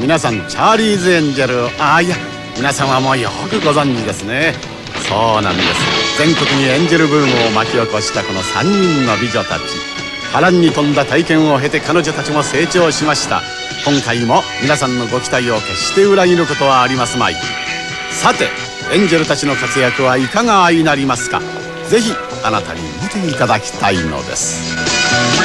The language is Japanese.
皆さんチャーリーズ・エンジェル、いや皆さんはもうよくご存知ですね。そうなんです。全国にエンジェルブームを巻き起こしたこの3人の美女たち、波乱に富んだ体験を経て彼女たちも成長しました。今回も皆さんのご期待を決して裏切ることはありますまい。さてエンジェルたちの活躍はいかが相なりますか。ぜひあなたに見ていただきたいのです。